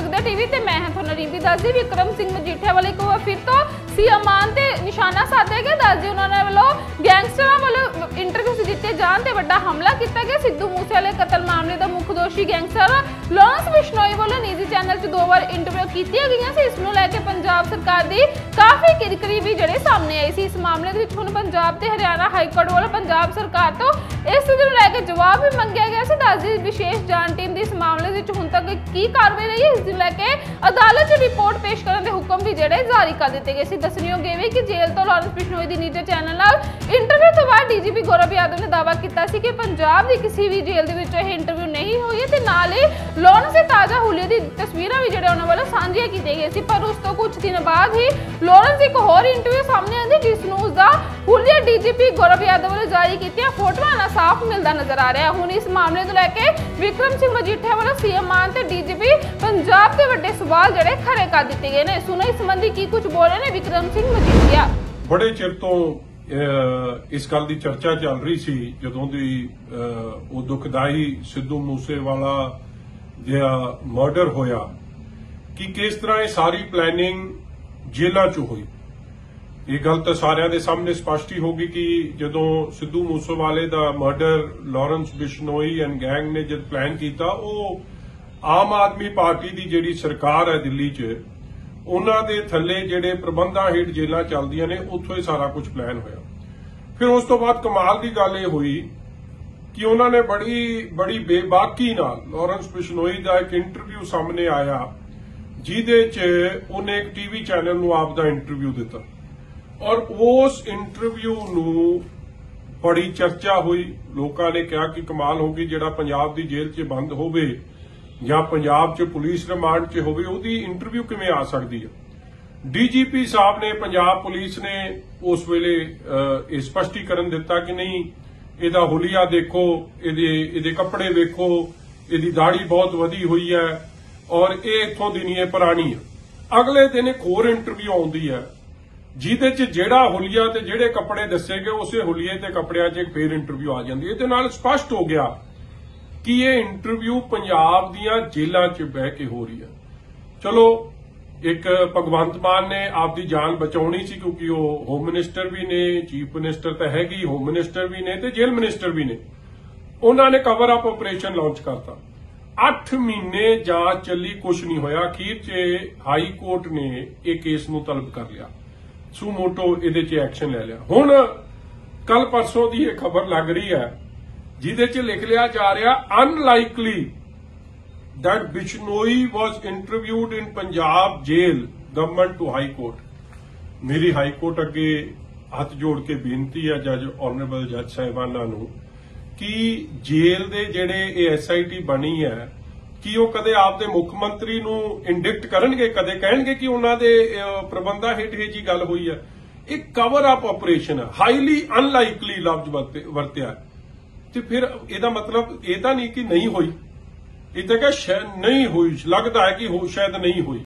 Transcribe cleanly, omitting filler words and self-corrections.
देखते टीवी ते मैं हां तुहानू रिंपी दसदी विक्रम सिंह मजीठिया वाले एक बार फिर तो सीएम मान ते निशाना साधे गया। दसदी उन्होंने वालों गैंगस्टरां वालों इंटरव्यू दिते जाण ते वड्डा हमला किया गया। सिद्धू मूसेवाले कतल मामले का मुख दोषी गैंगस्टर लॉरेंस बिश्नोई वालों निजी चैनल च 2 बार इंटरव्यू कीतियां गईयां सी। इस नूं लैके पंजाब सरकार दी काफ़ी किरकिरी भी जिहड़े सामने आई सी। इस मामले दे विच हुण पंजाब ते हरियाणा हाई कोर्ट वालों पंजाब सरकार तो इस नूं लैके जवाब भी मंगिया गया सी। दसदी विशेष जांच टीम दी इस मामले विच हुण तक की कार्रवाई रही है, इस नूं लैके अदालत च रिपोर्ट पेश करने के हुक्म भी जिहड़े जारी कर दिते गए सी। दसणयोग इह वी कि जेल तो लॉरेंस बिश्नोई दी निजी चैनल नाल इंटरव्यू तो बाद डीजीपी गौरव यादव ने दावा किया सी कि पंजाब की किसी भी जेल दे विच यह इंटरव्यू नहीं हुई है ते नाल ही लॉरेंस दे ताज़ा हुलिये दी तस्वीरां भी जिहड़े उन्हां वालों साझीआं कीतीआं गईआं सी। पर उस तो कुछ दिन बाद ही लॉरेंस दी एक होर इंटरव्यू सामने आंदी जिस नूं उसदा हुलिया डीजीपी गौरव यादव वालों जारी कीतिआं फोटोआं नाल साफ मिलदा नजर आ रहा है। हुण इस मामले नूं लैके विक्रम सिंह मजीठिया वालों सीएम मान ते डीजीपी पंजाब के वड्डे सवाल जिहड़े खड़े कर दिते गए ने। सुनो इस संबंधी की कुछ बोल रहे ने विक्रम सिंह मजीठिया। बड़े चिर तो इस गल की चर्चा चल रही सी जदों दी वो दुखदाई सिद्धू मूसेवाला जिहा मर्डर होया कि किस तरह ये सारी प्लैनिंग जेलों च हुई। ये गल तो सारिਆਂ ਦੇ सामने स्पष्ट ही होगी कि जदों सिद्धू मूसेवाले दा murder Lawrence Bishnoi and gang ने जब प्लान किया वो आम आदमी पार्टी की जिहड़ी सरकार है दिल्ली च उन्हां दे थल्ले जिहड़े प्रबंधां हेठ जेलां चलदियां ने उत्थों ही सारा कुछ प्लान होया। फिर उस तो बाद कमाल की गल ये हुई कि उन्होंने बड़ी बेबाकी नाल लॉरेंस बिश्नोई का एक इंटरव्यू सामने आया जिहदे च उन्हें एक टीवी चैनल नूं आप दा इंटरव्यू दिता और उस इंटरव्यू नूं बड़ी चर्चा हुई। लोकां ने कहा कि कमाल होगी जिहड़ा पंजाब दी जेल च बंद होवे या पंजाब च पुलिस रिमांड च होवे उहदी इंटरव्यू किवें आ सकदी है। डीजीपी साहब ने पंजाब पुलिस ने उस वेले ये स्पष्टीकरण दिता कि नहीं इहदा हुलिया देखो, इहदे कपड़े देखो, इहदी दाढ़ी बहुत वधी हुई है और ये इत्थों दी नहीं है पुरानी है। अगले दिन एक होर इंटरव्यू आउंदी है जिहदे च जिहड़ा हुलिया ते जिहड़े कपड़े दस्से गए उसे हुलिये ते कपड़ियां च फिर इंटरव्यू आ जांदी है। इहदे नाल स्पष्ट हो गया कि ये इंटरव्यू पंजाब दीआं जेलां च बह के हो रही है। चलो एक भगवंत मान ने आपकी जान बचाउणी सी क्योंकि वो होम मिनिस्टर भी ने, चीफ मिनिस्टर तो हैगी, होम मिनिस्टर भी ने ते जेल मिनिस्टर भी ने। उन्होंने कवर अप ऑपरेशन लॉन्च करता। 8 महीने जांच चली, कुछ नहीं होया। अखीर च हाई कोर्ट ने यह केस नूं तलब कर लिया, सू मोटो इहदे च एक्शन ले लिया। हुण कल परसों की यह खबर लग रही है जिहदे च लिख लिया जा रहा unlikely that Bishnoi was interviewed in Punjab jail government to high court. मेरी हाई कोर्ट अगे हथ जोड़ के बेनती है जज ऑनरेबल जज साहिबाना नूं कि जेल दे जिहड़े ये SIT बनी है कि वो कदे आपदे मुख मंत्री नूं इंडिक्ट करनगे, कदे कहणगे कि उन्हां दे प्रबंधां हेठ इह जी गल हुई है। एक कवर अप ऑपरेशन है, हाईली अनलाइकली लफ्ज वरतिया ते फिर इहदा मतलब ये तां नहीं कि नहीं हुई, ये तां कि नहीं हुई, लगता है कि शायद नहीं हुई।